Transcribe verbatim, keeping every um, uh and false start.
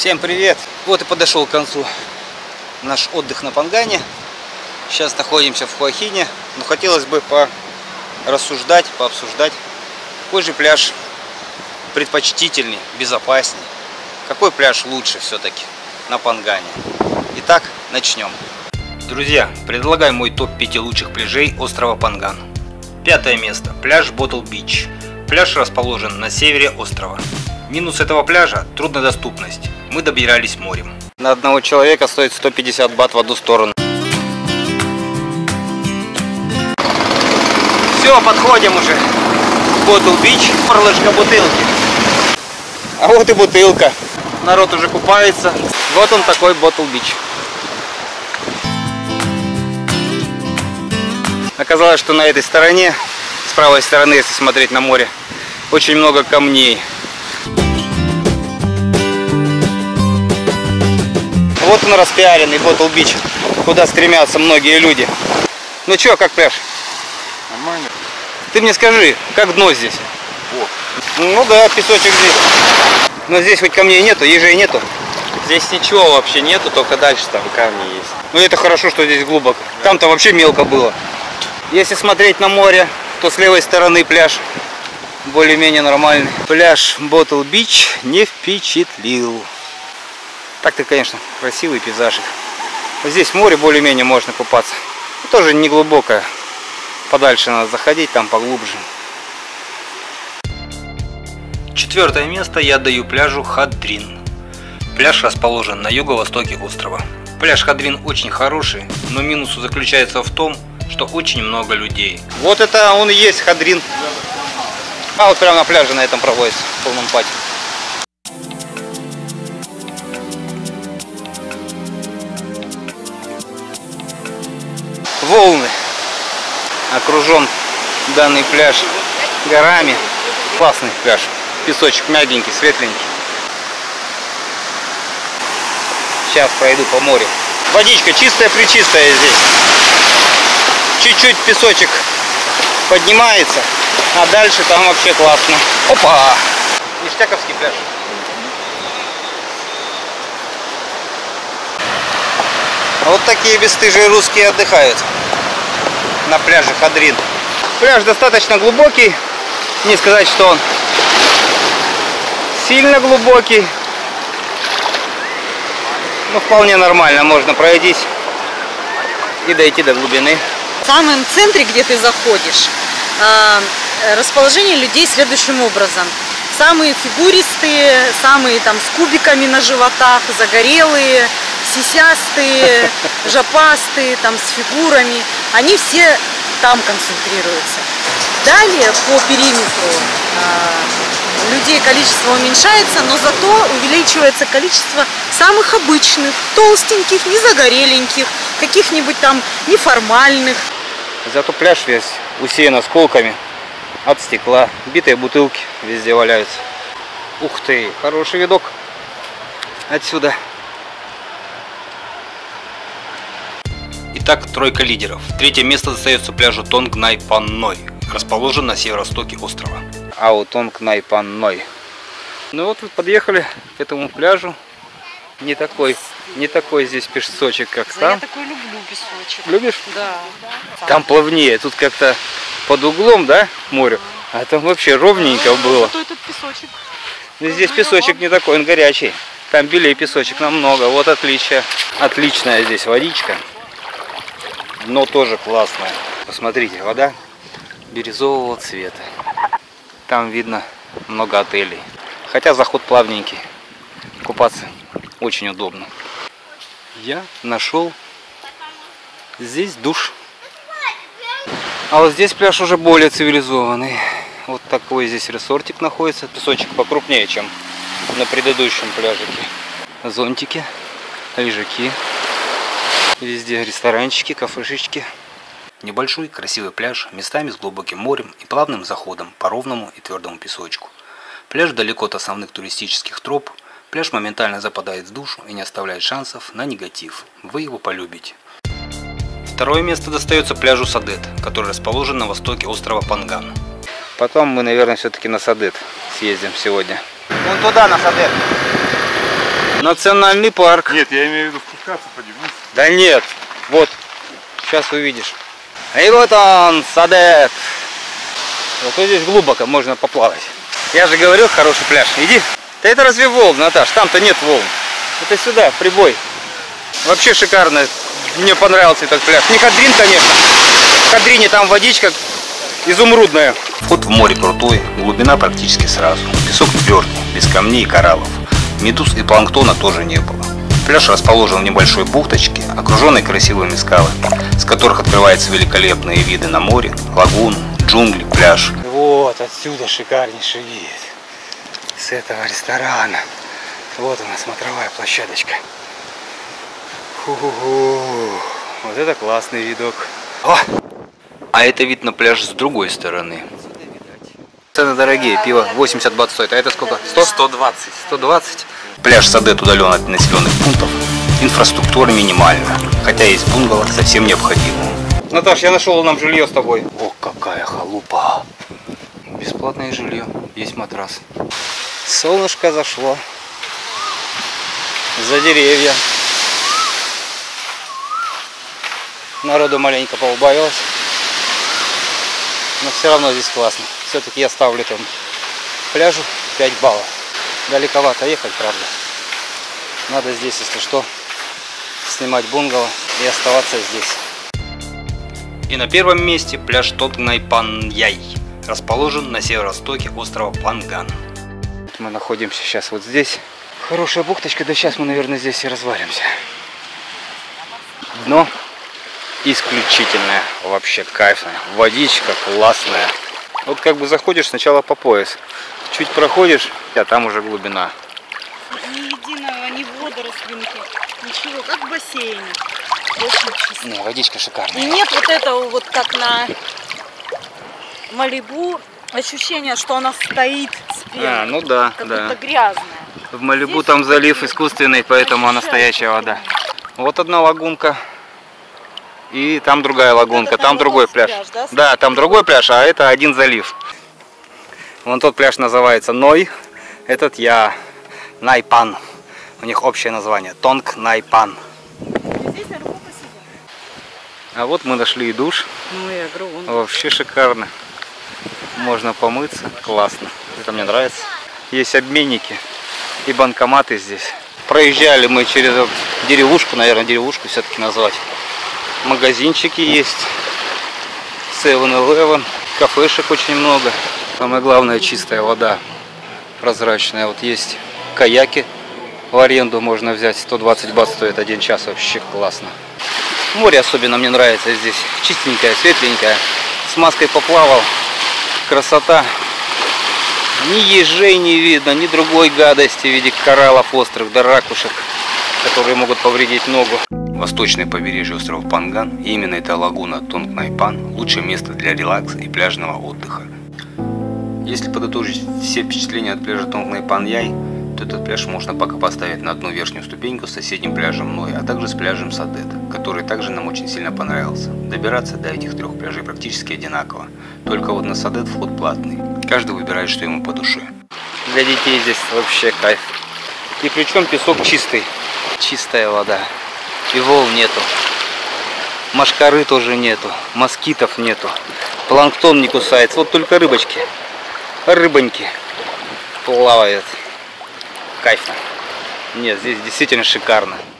Всем привет! Вот и подошел к концу наш отдых на Пангане. Сейчас находимся в Хуахине, но хотелось бы порассуждать, пообсуждать, какой же пляж предпочтительней, безопасней, какой пляж лучше все-таки на Пангане. Итак, начнем. Друзья, предлагаю мой топ пяти лучших пляжей острова Панган. Пятое место. Пляж Ботл Бич. Пляж расположен на севере острова. Минус этого пляжа – труднодоступность. Мы добирались морем. На одного человека стоит сто пятьдесят бат в одну сторону. Все, подходим уже к Ботл Бич. Горлышко бутылки. А вот и бутылка. Народ уже купается. Вот он такой Ботл Бич. Оказалось, что на этой стороне, с правой стороны, если смотреть на море, очень много камней. Вот он распиаренный Ботл Бич, куда стремятся многие люди. Ну чё, как пляж? Нормально. Ты мне скажи, как дно здесь? Вот. Ну да, песочек здесь. Но здесь хоть камней нету, ежей нету. Здесь ничего вообще нету, только дальше там камни есть. Ну это хорошо, что здесь глубоко. Там-то вообще мелко было. Если смотреть на море, то с левой стороны пляж более-менее нормальный. Пляж Ботл Бич не впечатлил. Так-то, конечно, красивый пейзажик. Здесь море более-менее можно купаться. Тоже не глубокое. Подальше надо заходить, там поглубже. Четвертое место я даю пляжу Хадрин. Пляж расположен на юго-востоке острова. Пляж Хадрин очень хороший, но минус заключается в том, что очень много людей. Вот это он и есть Хадрин. А вот прямо на пляже на этом проводится в полном пати. Волны. Окружен данный пляж горами. Классный пляж. Песочек мягенький, светленький. Сейчас пройду по морю. Водичка чистая-пречистая здесь. Чуть-чуть песочек поднимается, а дальше там вообще классно. Опа! Ништяковский пляж. Вот такие бесстыжие русские отдыхают на пляже Хадрин. Пляж достаточно глубокий. Не сказать, что он сильно глубокий. Но вполне нормально. Можно пройтись и дойти до глубины. В самом центре, где ты заходишь, расположение людей следующим образом. Самые фигуристые, самые там с кубиками на животах, загорелые, сисястые, жопастые, там с фигурами, они все там концентрируются. Далее по периметру э, людей количество уменьшается, но зато увеличивается количество самых обычных, толстеньких, незагореленьких, каких-нибудь там неформальных. Зато пляж весь усеян осколками от стекла, битые бутылки везде валяются. Ух ты, хороший видок отсюда. Итак, тройка лидеров. Третье место достается пляжу Тонг Най Пан Ной, расположен на северо-востоке острова. Ау Тонг Най Пан Ной. Ну вот, подъехали к этому пляжу. Не такой, не такой здесь песочек, как Да, там. я такой люблю песочек. Любишь? Да. Там плавнее, тут как-то под углом, да, к морю. А там вообще ровненько было. Зато этот песочек. Но здесь песочек не такой, он горячий. Там белее песочек намного. Вот отличие. Отличная здесь водичка. Но тоже классная. Посмотрите, вода бирюзового цвета. Там видно много отелей. Хотя заход плавненький. Купаться очень удобно. Я нашел здесь душ. А вот здесь пляж уже более цивилизованный. Вот такой здесь ресортик находится. Песочек покрупнее, чем на предыдущем пляжике. Зонтики, лежаки. Везде ресторанчики, кафешечки. Небольшой красивый пляж, местами с глубоким морем и плавным заходом по ровному и твердому песочку. Пляж далеко от основных туристических троп. Пляж моментально западает в душу и не оставляет шансов на негатив. Вы его полюбите. Второе место достается пляжу Садет, который расположен на востоке острова Панган. Потом мы, наверное, все-таки на Садет съездим сегодня. Вон туда, на Садет. Национальный парк. Нет, я имею в виду спускаться по нему. Да нет, вот, сейчас увидишь. И вот он, Садет. Вот здесь глубоко, можно поплавать. Я же говорил, хороший пляж. Иди. Да это разве волн, Наташ? Там-то нет волн. Это сюда, прибой. Вообще шикарно. Мне понравился этот пляж. Не Хадрин, конечно. В Хадрине там водичка изумрудная. Вход в море крутой, глубина практически сразу. Песок твердый, без камней и кораллов. Медуз и планктона тоже не было. Пляж расположен в небольшой бухточке, окруженной красивыми скалами, с которых открываются великолепные виды на море, лагуну, джунгли, пляж. Вот отсюда шикарнейший вид. С этого ресторана. Вот она, смотровая площадочка. Фу-ху-ху. Вот это классный видок. О! А это вид на пляж с другой стороны. Цены дорогие, пиво восемьдесят бат стоит. А это сколько? сто? сто двадцать. сто двадцать. Пляж Садет удален от населенных пунктов. Инфраструктура минимальна, хотя есть бунгало совсем необходимое. Наташ, я нашел нам жилье с тобой. О, какая халупа. Бесплатное жилье, есть матрас. Солнышко зашло за деревья. Народу маленько поубавилось. Но все равно здесь классно. Все-таки я ставлю там пляжу пять баллов. Далековато ехать, правда. Надо здесь, если что, снимать бунгало и оставаться здесь. И на первом месте пляж Тонг-Най-Пан-Яй. Расположен на северо-востоке острова Панган. Мы находимся сейчас вот здесь. Хорошая бухточка, да сейчас мы, наверное, здесь и развалимся. Дно исключительное, вообще кайфное. Водичка классная. Вот как бы заходишь сначала по пояс. Чуть проходишь, а там уже глубина. Ни единого, ни водорослинки, ничего, как в бассейне. Очень чисто. Не, водичка шикарная. И нет вот этого вот как на Малибу ощущение, что она стоит с пеной. А, ну да, как да. будто грязная. В Малибу Здесь там залив искусственный, поэтому она настоящая вода. Вот одна лагунка. И там другая лагунка, это там другой пляж. пляж, да? Да, там другой пляж, а это один залив. Вон тот пляж называется Ной, этот я Най-Пан. У них общее название Тонг-Най-Пан. Здесь наверху посидим. А вот мы нашли и душ. Ну я говорю, он... Вообще шикарно. Можно помыться, классно. Это мне нравится. Есть обменники и банкоматы здесь. Проезжали мы через деревушку, наверное, деревушку все-таки назвать. Магазинчики есть, севен элевен, кафешек очень много. Самое главное, чистая вода, прозрачная. Вот есть каяки в аренду можно взять, сто двадцать бат стоит один час, вообще классно. Море особенно мне нравится здесь, чистенькое, светленькое, с маской поплавал, красота. Ни ежей не видно, ни другой гадости в виде кораллов острых, да ракушек, которые могут повредить ногу. Восточное побережье острова Панган, и именно эта лагуна Тонг-Най-Пан, лучшее место для релакса и пляжного отдыха. Если подытожить все впечатления от пляжа Тонг-Най-Пан-Яй, то этот пляж можно пока поставить на одну верхнюю ступеньку с соседним пляжем Ной, а также с пляжем Садет, который также нам очень сильно понравился. Добираться до этих трех пляжей практически одинаково, только вот на Садет вход платный. Каждый выбирает, что ему по душе. Для детей здесь вообще кайф. И причем песок чистый, чистая вода. И волн нету, мошкары тоже нету, москитов нету, планктон не кусается, вот только рыбочки, рыбоньки плавают. Кайфно. Нет, здесь действительно шикарно.